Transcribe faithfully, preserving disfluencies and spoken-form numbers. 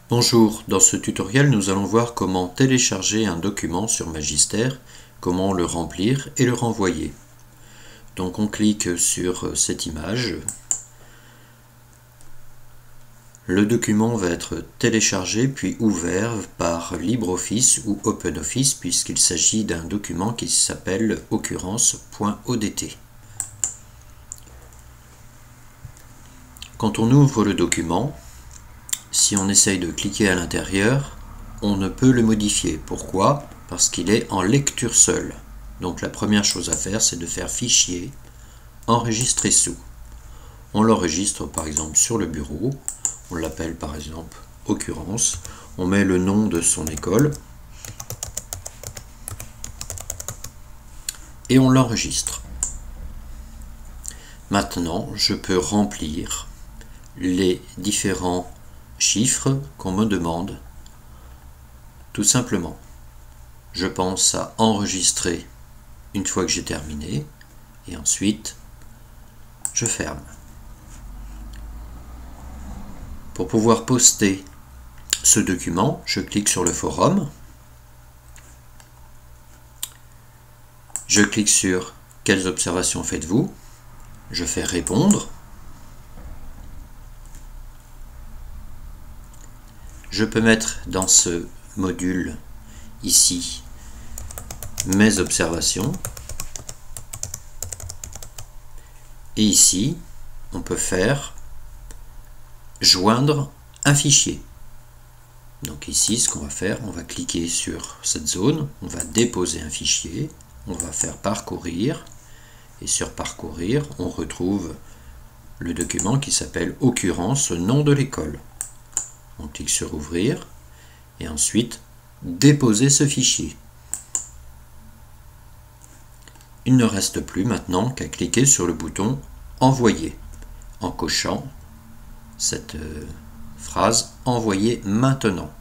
Bonjour, dans ce tutoriel nous allons voir comment télécharger un document sur Magister, comment le remplir et le renvoyer. Donc on clique sur cette image. Le document va être téléchargé puis ouvert par LibreOffice ou OpenOffice puisqu'il s'agit d'un document qui s'appelle occurrence.odt. Quand on ouvre le document, si on essaye de cliquer à l'intérieur, on ne peut le modifier. Pourquoi? Parce qu'il est en lecture seule. Donc la première chose à faire, c'est de faire Fichier, Enregistrer sous. On l'enregistre par exemple sur le bureau, on l'appelle par exemple Occurrence, on met le nom de son école et on l'enregistre. Maintenant, je peux remplir les différents chiffres qu'on me demande. Tout simplement, je pense à enregistrer une fois que j'ai terminé et ensuite je ferme. Pour pouvoir poster ce document, je clique sur le forum, je clique sur quelles observations faites-vous, je fais répondre. Je peux mettre dans ce module ici mes observations et ici on peut faire joindre un fichier. Donc ici ce qu'on va faire, on va cliquer sur cette zone, on va déposer un fichier, on va faire parcourir et sur parcourir on retrouve le document qui s'appelle occurrence nom de l'école. On clique sur ouvrir et ensuite déposer ce fichier. Il ne reste plus maintenant qu'à cliquer sur le bouton envoyer en cochant cette phrase envoyer maintenant.